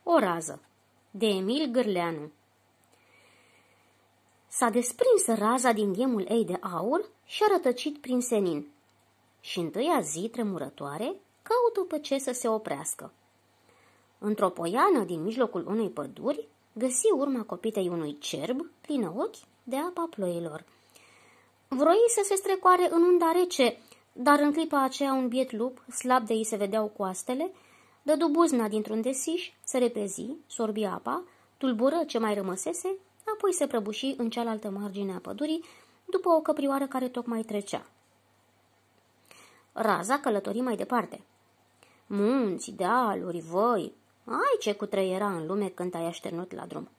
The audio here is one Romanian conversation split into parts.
O rază, de Emil Gârleanu. S-a desprins raza din gheamul ei de aur și a rătăcit prin senin. Și întâia zi tremurătoare caută pe ce să se oprească. Într-o poiană din mijlocul unei păduri găsi urma copitei unui cerb plină ochi de apa ploilor. Vroi să se strecoare în unda rece, dar în clipa aceea un biet lup, slab de ei se vedeau coastele, dădu buzna dintr-un desiș, se repezi, sorbi apa, tulbură ce mai rămăsese, apoi se prăbuși în cealaltă margine a pădurii, după o căprioară care tocmai trecea. Raza călători mai departe. Munți, dealuri, văi, ai ce cutreiera în lume când te-ai așternut la drum.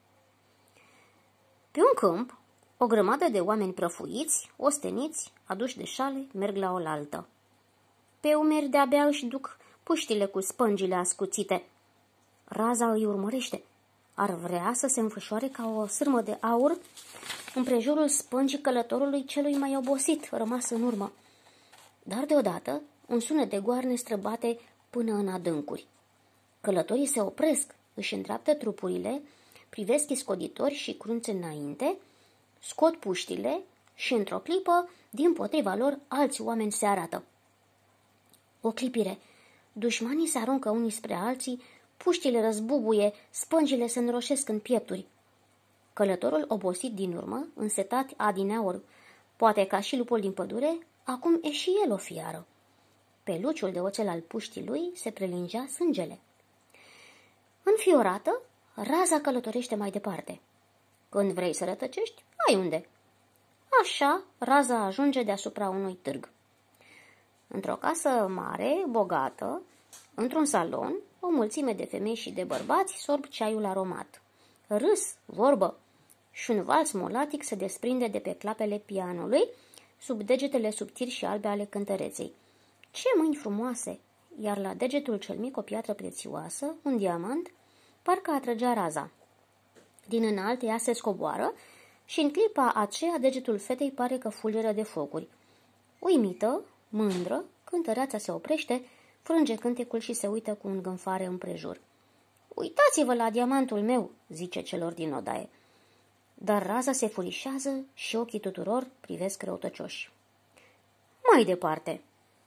Pe un câmp, o grămadă de oameni prăfuiți, osteniți, aduși de șale, merg la oaltă. Pe umeri de-abia își duc puștile cu spângile ascuțite. Raza îi urmărește. Ar vrea să se înfășoare ca o sârmă de aur împrejurul spângii călătorului celui mai obosit, rămas în urmă. Dar deodată un sunet de goarne străbate până în adâncuri. Călătorii se opresc, își îndreaptă trupurile, privesc iscoditori și crunțe înainte, scot puștile și, într-o clipă, dimpotriva lor, alți oameni se arată. O clipire, dușmanii se aruncă unii spre alții, puștile răzbubuie, spângile se înroșesc în piepturi. Călătorul obosit din urmă, însetat adineauri, poate ca și lupul din pădure, acum e și el o fiară. Pe luciul de oțel al puștii lui se prelingea sângele. Înfiorată, raza călătorește mai departe. Când vrei să rătăcești, ai unde. Așa, raza ajunge deasupra unui târg. Într-o casă mare, bogată, într-un salon, o mulțime de femei și de bărbați sorb ceaiul aromat. Râs, vorbă și un vals molatic se desprinde de pe clapele pianului, sub degetele subțiri și albe ale cântăreței. Ce mâini frumoase! Iar la degetul cel mic o piatră prețioasă, un diamant, parcă atrăgea raza. Din înalt ea se scoboară și în clipa aceea degetul fetei pare că fulgeră de focuri. Uimită, mândră, cântăreața se oprește, frânge cântecul și se uită cu îngânfare împrejur. Uitați-vă la diamantul meu, zice celor din odaie. Dar raza se furișează și ochii tuturor privesc răutăcioși. Mai departe.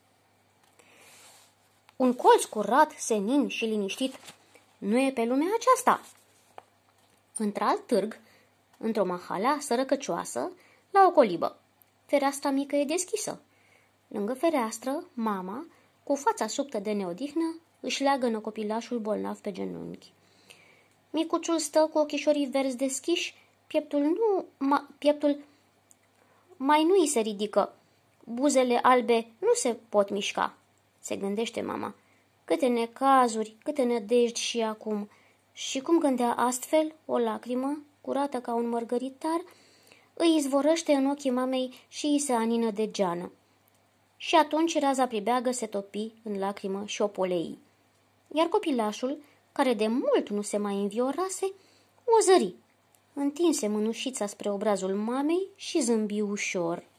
Un colț curat, senin și liniștit nu e pe lumea aceasta. Într-alt târg, într-o mahalea sărăcăcioasă, la o colibă. Fereastra mică e deschisă. Lângă fereastră, mama, cu fața subtă de neodihnă, își leagănă copilașul bolnav pe genunchi. Micuțul stă cu ochișorii verzi deschiși, pieptul mai nu îi se ridică. Buzele albe nu se pot mișca, se gândește mama. Câte necazuri, câte nădejdi și acum. Și cum gândea astfel, o lacrimă, curată ca un mărgăritar, îi izvorăște în ochii mamei și îi se anină de geană. Și atunci raza pribeagă se topi în lacrimă și o polei. Iar copilașul, care de mult nu se mai înviorase, o zări, întinse mânușița spre obrazul mamei și zâmbi ușor.